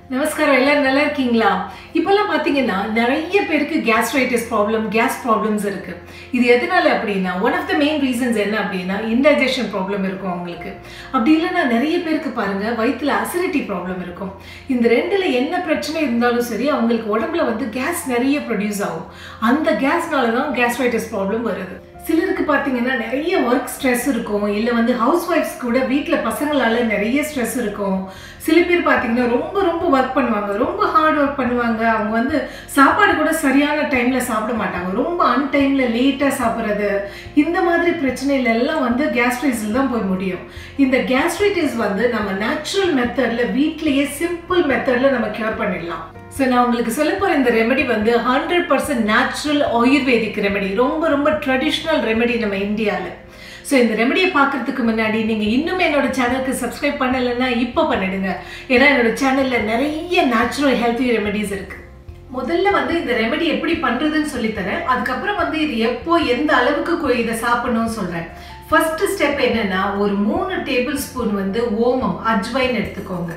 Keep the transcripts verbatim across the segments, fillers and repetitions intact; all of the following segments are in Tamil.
நமஸ்காரம் எல்லாரும் நல்லா இருக்கீங்களா? இப்போல்லாம் பார்த்தீங்கன்னா நிறைய பேருக்கு கேஸ்ட்ரைட்டிஸ் ப்ராப்ளம் கேஸ் ப்ராப்ளம்ஸ் இருக்கு. இது எதனால அப்படின்னா one of the main reasons என்ன அப்படின்னா இன்டைஜஷன் ப்ராப்ளம் இருக்கும் அவங்களுக்கு. அப்படி இல்லைன்னா நிறைய பேருக்கு பாருங்க வயிற்றுல அசிடிட்டி ப்ராப்ளம் இருக்கும். இந்த ரெண்டுல என்ன பிரச்சனை இருந்தாலும் சரி அவங்களுக்கு உடம்புல வந்து கேஸ் நிறைய ப்ரொடியூஸ் ஆகும். அந்த கேஸ்னால தான் கேஸ்ட்ரைட்டிஸ் ப்ராப்ளம் வருது. சிலருக்கு பார்த்தீங்கன்னா நிறைய ஒர்க் ஸ்ட்ரெஸ் இருக்கும், இல்லை வந்து ஹவுஸ் ஒய்ஃப்ஸ் கூட வீட்டில் பசங்களால நிறைய ஸ்ட்ரெஸ் இருக்கும். சில பேர் பார்த்தீங்கன்னா ரொம்ப ரொம்ப ஒர்க் பண்ணுவாங்க, ரொம்ப ஹார்ட் ஒர்க் பண்ணுவாங்க. அவங்க வந்து சாப்பாடு கூட சரியான டைமில் சாப்பிட மாட்டாங்க, ரொம்ப அன்டைமில் லேட்டாக சாப்பிட்றது. இந்த மாதிரி பிரச்சனையில எல்லாம் வந்து கேஸ்ட்ரைட்டிஸில் தான் போய் முடியும். இந்த கேஸ்ட்ரைட்டிஸ் வந்து நம்ம நேச்சுரல் மெத்தடில் வீட்லேயே சிம்பிள் மெத்தடில் நம்ம க்யூர் பண்ணிடலாம். ஸோ நான் உங்களுக்கு சொல்ல போகிற இந்த ரெமெடி வந்து hundred percent natural ayurvedic remedy, ரொம்ப ரொம்ப ட்ரெடிஷ்னல் ரெமெடி நம்ம இந்தியாவில். ஸோ இந்த ரெமெடியை பார்க்கறதுக்கு முன்னாடி நீங்கள் இன்னும் என்னோட சேனலுக்கு சப்ஸ்கிரைப் பண்ணலைன்னா இப்போ பண்ணிடுங்க. ஏன்னா என்னோட சேனலில் நிறைய நேச்சுரல் ஹெல்த்தி ரெமெடிஸ் இருக்குது. முதல்ல வந்து இந்த ரெமெடி எப்படி பண்ணுறதுன்னு சொல்லித்தரேன். அதுக்கப்புறம் வந்து இது எப்போ எந்த அளவுக்கு இதை சாப்பிடணும்னு சொல்கிறேன். ஃபர்ஸ்ட் ஸ்டெப் என்னன்னா ஒரு மூணு டேபிள் ஸ்பூன் வந்து ஓமம் அஜ்வைன் எடுத்துக்கோங்க.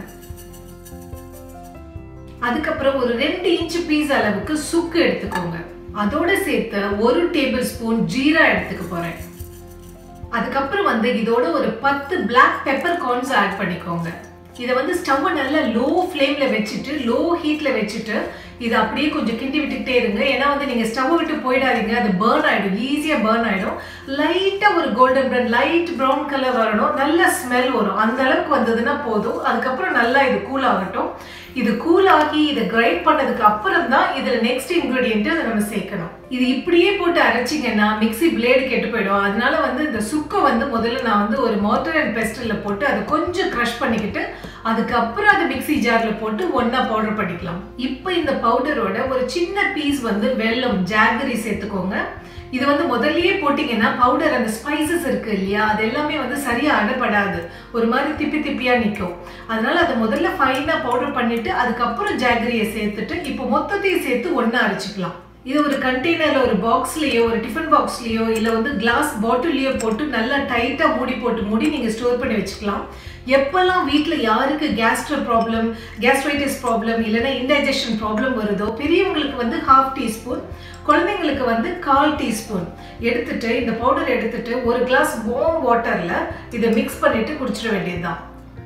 அதுக்கப்புறம் ஒரு ரெண்டு இன்ச் பீஸ் அளவுக்கு சுக்கு எடுத்துக்கோங்க. அதோட சேர்த்து ஒரு டேபிள் ஸ்பூன் ஜீரா எடுத்துக்க போறேன். அதுக்கப்புறம் வந்து இதோட ஒரு பத்து பிளாக் பெப்பர் கார்ன்ஸ் ஆட் பண்ணிக்கோங்க. இதை வந்து ஸ்டவ் நல்லா லோ ஃப்ளேம்ல வச்சுட்டு லோ ஹீட்ல வச்சுட்டு இதை அப்படியே கொஞ்சம் கிண்டி விட்டுக்கிட்டே இருங்க. ஏன்னா வந்து நீங்க ஸ்டவ் விட்டு போயிடாதீங்க, அது பேர்ன் ஆயிடும், ஈஸியா பேர்ன் ஆயிடும். லைட்டா ஒரு golden brown light brown colour வரணும், நல்ல ஸ்மெல் வரும். அந்த அளவுக்கு வந்ததுன்னா போதும். அதுக்கப்புறம் நல்லா இது கூல் ஆகட்டும். இது கூல் ஆகி இதை கிரைண்ட் பண்ணதுக்கு அப்புறம் தான் இதுல நெக்ஸ்ட் இன்கிரீடியன்ட் அதை நம்ம சேர்க்கணும். இது இப்படியே போட்டு அரைச்சிங்கன்னா மிக்சி பிளேடு கெட்டு போயிடும். அதனால வந்து இந்த சுக்கை வந்து முதல்ல நான் வந்து ஒரு மோர்டர் அண்ட் பெஸ்டில்ல போட்டு அதை கொஞ்சம் க்ரஷ் பண்ணிக்கிட்டு அதுக்கப்புறம் அதை மிக்சி ஜார்ல போட்டு ஒன்னா பவுடர் பண்ணிக்கலாம். இப்போ இந்த பவுடரோட ஒரு சின்ன பீஸ் வந்து வெல்லம் ஜாகரி சேர்த்துக்கோங்க. இது வந்து முதல்லயே போட்டீங்கன்னா பவுடர் அந்த ஸ்பைசஸ் இருக்கு இல்லையா, அது எல்லாமே வந்து சரியா அடப்படாது, ஒரு மாதிரி திப்பி திப்பியா நிற்கும். அதனால அதை முதல்ல ஃபைனா பவுடர் பண்ணிட்டு அதுக்கப்புறம் ஜாகரியை சேர்த்துட்டு இப்போ மொத்தத்தையும் சேர்த்து ஒன்னா அரைச்சிக்கலாம். இது ஒரு கண்டெய்னர்ல ஒரு பாக்ஸ்லயோ ஒரு டிஃபன் பாக்ஸ்லயோ இல்ல வந்து கிளாஸ் பாட்டில்லயோ போட்டு நல்லா டைட்டா மூடி போட்டு மூடி நீங்க ஸ்டோர் பண்ணி வச்சுக்கலாம். எப்பெல்லாம் வீட்டுல யாருக்கு கேஸ்ட்ரோ ப்ராப்ளம் கேஸ்ட்ரைட்டிஸ் ப்ராப்ளம் இல்லைன்னா இன்டைஜஷன் ப்ராப்ளம் வருதோ பெரியவங்களுக்கு வந்து ஹாஃப் டீஸ்பூன், குழந்தைங்களுக்கு வந்து கால் டீஸ்பூன் எடுத்துட்டு இந்த பவுடர் எடுத்துட்டு ஒரு கிளாஸ் வார்ம் வாட்டர்ல இதை மிக்ஸ் பண்ணிட்டு குடிச்சிட வேண்டியதுதான்.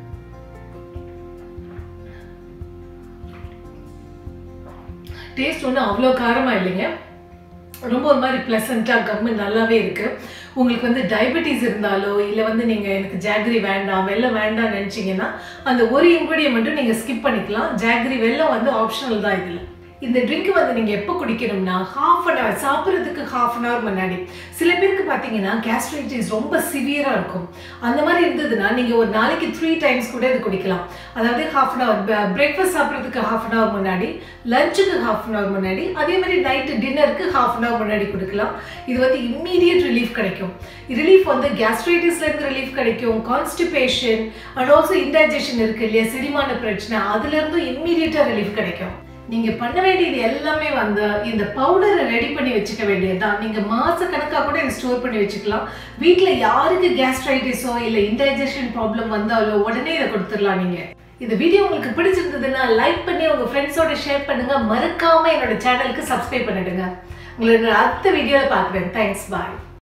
டேஸ்ட் ஒன்றும் அவ்வளோ காரமாக இல்லைங்க, ரொம்ப ஒரு மாதிரி ப்ளசண்ட்டாக கம்மு நல்லாவே இருக்குது. உங்களுக்கு வந்து டயபெட்டிஸ் இருந்தாலோ இல்லை வந்து நீங்கள் எனக்கு ஜாகரி வேண்டாம் வெல்லம் வேண்டாம்னு நினச்சிங்கன்னா அந்த ஒரு இன்க்ரீடியன்ட் மட்டும் நீங்கள் ஸ்கிப் பண்ணிக்கலாம். ஜாகரி வெல்லம் வந்து ஆப்ஷனல் தான் இதில். இந்த ட்ரிங்க் வந்து நீங்கள் எப்போ குடிக்கணும்னா ஹாஃப் அன் ஹவர் சாப்பிட்றதுக்கு ஹாஃப் அன் ஹவர் முன்னாடி. சில பேருக்கு பார்த்தீங்கன்னா கேஸ்ட்ரைட்டிஸ் ரொம்ப சிவியராக இருக்கும். அந்த மாதிரி இருந்ததுன்னா நீங்கள் ஒரு நாளைக்கு த்ரீ டைம்ஸ் கூட இது குடிக்கலாம். அதாவது ஹாஃப் அன் ஹவர் பிரேக்ஃபாஸ்ட் சாப்பிட்றதுக்கு ஹாஃப் அன் ஹவர் முன்னாடி, லஞ்சுக்கு ஹாஃப் அன் ஹவர் முன்னாடி, அதே மாதிரி நைட்டு டின்னருக்கு ஹாஃப் அன் ஹவர் முன்னாடி குடிக்கலாம். இது வந்து இம்மீடியட் ரிலீஃப் கிடைக்கும். ரிலீஃப் வந்து கேஸ்ட்ரைட்டிஸ்லேருந்து ரிலீஃப் கிடைக்கும், கான்ஸ்டிபேஷன் அண்ட் ஆல்சோ இன்டைஜஷன் இருக்கு இல்லையா, செரிமான பிரச்சனை, அதுலேருந்து இம்மீடியட்டாக ரிலீஃப் கிடைக்கும். நீங்க பண்ண வேண்டியது எல்லாமே வந்து இந்த பவுடரை ரெடி பண்ணி வச்சுக்க வேண்டியதுதான். நீங்க மாச கணக்கா கூட இதை ஸ்டோர் பண்ணி வச்சுக்கலாம். வீட்டுல யாருக்கு கேஸ்ட்ரைட்டிஸோ இல்ல இன்டைஜஷன் ப்ராப்ளம் வந்தாலோ உடனே இதை கொடுத்துடலாம். நீங்க இந்த வீடியோ உங்களுக்கு பிடிச்சிருந்ததுன்னா லைக் பண்ணி உங்க ஃப்ரெண்ட்ஸோட ஷேர் பண்ணுங்க. மறக்காம என்னோட சேனலுக்கு சப்ஸ்கிரைப் பண்ணிடுங்க. உங்களோட அடுத்த வீடியோல பாக்குறேன். தேங்க்ஸ், பாய்.